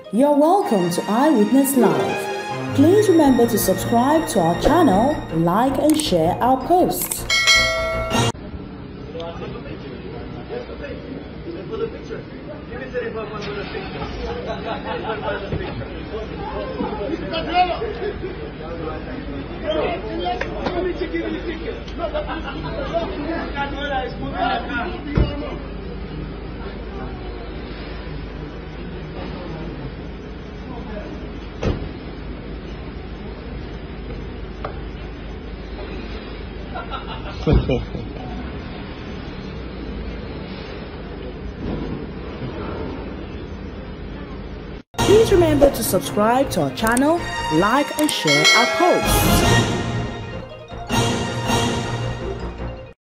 You're welcome to Eyewitness Live. Please remember to subscribe to our channel, like and share our posts. Please remember to subscribe to our channel, like and share our posts.